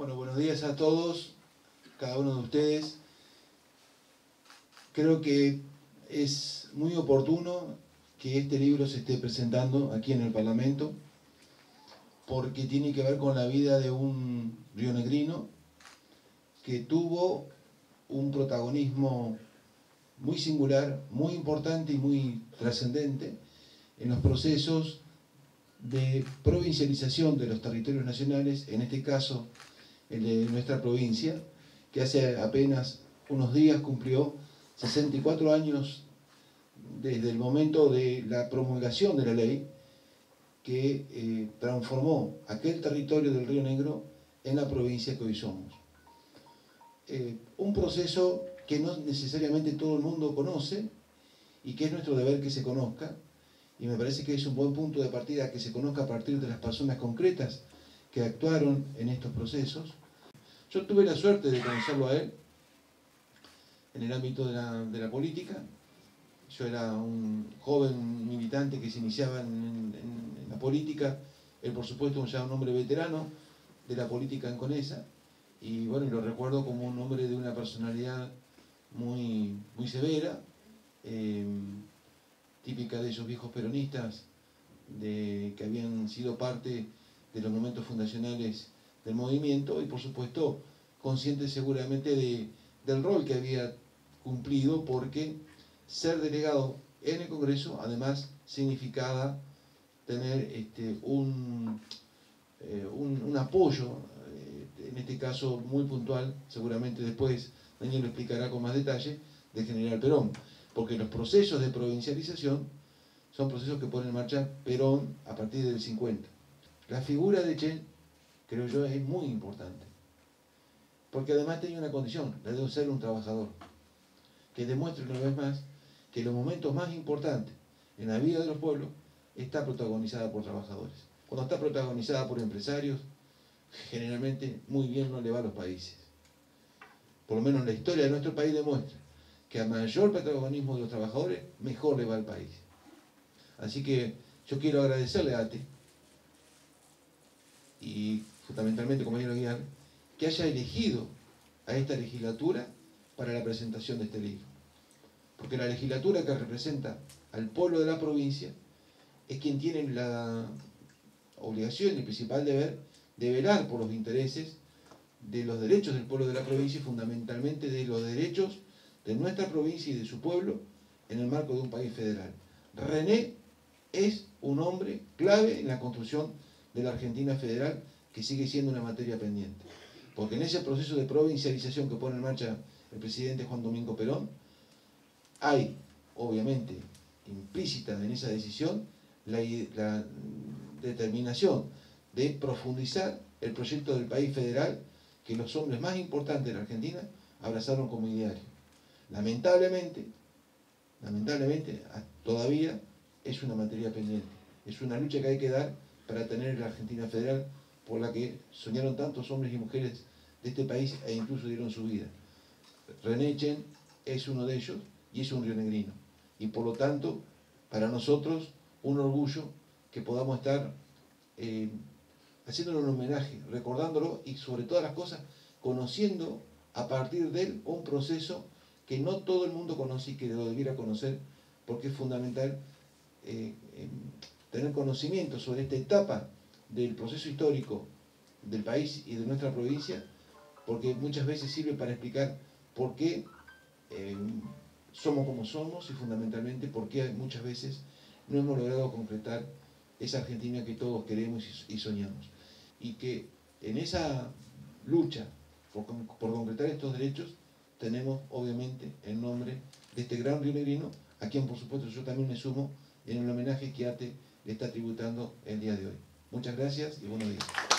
Bueno, buenos días a todos, cada uno de ustedes. Creo que es muy oportuno que este libro se esté presentando aquí en el Parlamento, porque tiene que ver con la vida de un rionegrino que tuvo un protagonismo muy singular, muy importante y muy trascendente en los procesos de provincialización de los territorios nacionales, en este caso el de nuestra provincia, que hace apenas unos días cumplió 64 años desde el momento de la promulgación de la ley que transformó aquel territorio del Río Negro en la provincia que hoy somos. Un proceso que no necesariamente todo el mundo conoce y que es nuestro deber que se conozca, y me parece que es un buen punto de partida que se conozca a partir de las personas concretas que actuaron en estos procesos. Yo tuve la suerte de conocerlo a él en el ámbito de la política. Yo era un joven militante que se iniciaba en la política. Él, por supuesto, ya un hombre veterano de la política en Conesa. Y bueno, lo recuerdo como un hombre de una personalidad muy severa, típica de esos viejos peronistas que habían sido parte de los momentos fundacionales del movimiento, y por supuesto consciente seguramente del rol que había cumplido, porque ser delegado en el Congreso además significaba tener un apoyo, en este caso muy puntual, seguramente después Daniel lo explicará con más detalle, del general Perón, porque los procesos de provincialización son procesos que pone en marcha Perón a partir del 50. La figura de Che, creo yo, es muy importante, porque además tenía una condición, la de ser un trabajador, que demuestra una vez más que los momentos más importantes en la vida de los pueblos está protagonizada por trabajadores. Cuando está protagonizada por empresarios, generalmente muy bien no le va a los países. Por lo menos la historia de nuestro país demuestra que a mayor protagonismo de los trabajadores, mejor le va al país. Así que yo quiero agradecerle a ATE, y fundamentalmente, compañero Aguiar, que haya elegido a esta legislatura para la presentación de este libro. Porque la legislatura que representa al pueblo de la provincia es quien tiene la obligación y el principal deber de velar por los intereses de los derechos del pueblo de la provincia y fundamentalmente de los derechos de nuestra provincia y de su pueblo en el marco de un país federal. René es un hombre clave en la construcción de la Argentina federal, que sigue siendo una materia pendiente. Porque en ese proceso de provincialización que pone en marcha el presidente Juan Domingo Perón, hay, obviamente, implícita en esa decisión la determinación de profundizar el proyecto del país federal que los hombres más importantes de la Argentina abrazaron como ideario. Lamentablemente, todavía es una materia pendiente. Es una lucha que hay que dar para tener la Argentina federal, por la que soñaron tantos hombres y mujeres de este país e incluso dieron su vida. René Chen es uno de ellos y es un rionegrino. Y por lo tanto, para nosotros, un orgullo que podamos estar haciéndole un homenaje, recordándolo y sobre todas las cosas, conociendo a partir de él un proceso que no todo el mundo conoce y que lo debiera conocer, porque es fundamental tener conocimiento sobre esta etapa del proceso histórico del país y de nuestra provincia, porque muchas veces sirve para explicar por qué somos como somos y fundamentalmente por qué muchas veces no hemos logrado concretar esa Argentina que todos queremos y soñamos. Y que en esa lucha por concretar estos derechos tenemos obviamente el nombre de este gran rionegrino, a quien por supuesto yo también me sumo en el homenaje que ATE le está tributando el día de hoy. Muchas gracias y buenos días.